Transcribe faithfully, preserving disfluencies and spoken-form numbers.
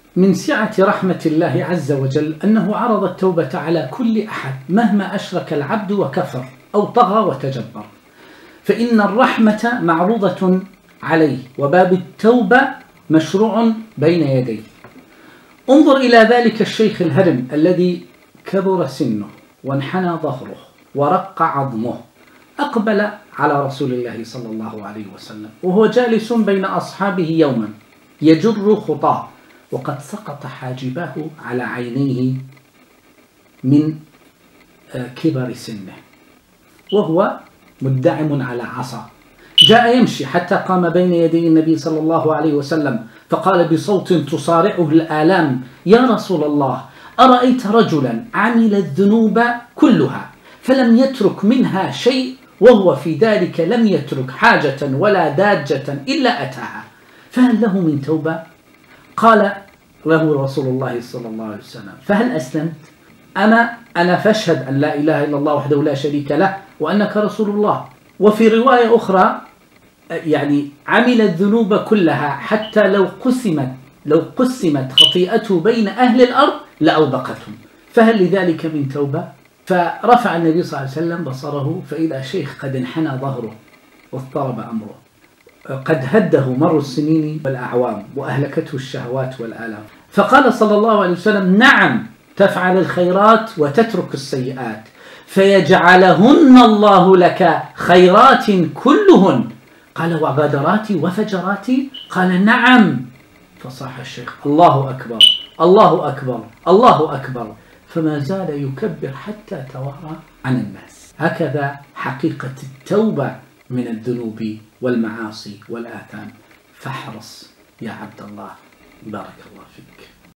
من سعة رحمة الله عز وجل أنه عرض التوبة على كل أحد مهما أشرك العبد وكفر أو طغى وتجبر، فإن الرحمة معروضة عليه وباب التوبة مشروع بين يديه. انظر إلى ذلك الشيخ الهرم الذي كبر سنه وانحنى ظهره ورق عظمه، أقبل على رسول الله صلى الله عليه وسلم وهو جالس بين أصحابه يوما يجر خطاه وقد سقط حاجباه على عينيه من كبر سنه وهو مدعم على عصا. جاء يمشي حتى قام بين يدي النبي صلى الله عليه وسلم فقال بصوت تصارعه الآلام: يا رسول الله، أرأيت رجلا عمل الذنوب كلها فلم يترك منها شيء، وهو في ذلك لم يترك حاجة ولا داجة إلا أتاها، فهل له من توبة؟ قال له رسول الله صلى الله عليه وسلم: فهل أسلمت؟ أنا أنا فاشهد أن لا إله إلا الله وحده لا شريك له وأنك رسول الله. وفي رواية أخرى يعني عمل الذنوب كلها حتى لو قسمت لو قسمت خطيئته بين أهل الأرض لأوبقتهم، فهل لذلك من توبة؟ فرفع النبي صلى الله عليه وسلم بصره فإذا شيخ قد انحنى ظهره واضطرب أمره، قد هده مر السنين والأعوام وأهلكته الشهوات والآلام. فقال صلى الله عليه وسلم: نعم، تفعل الخيرات وتترك السيئات فيجعلهن الله لك خيرات كلهن. قال: وغدراتي وفجراتي؟ قال: نعم. فصاح الشيخ: الله أكبر الله أكبر الله أكبر، فما زال يكبر حتى توارى عن الناس. هكذا حقيقة التوبة من الذنوب والمعاصي والآثام. فاحرص يا عبد الله، بارك الله فيك.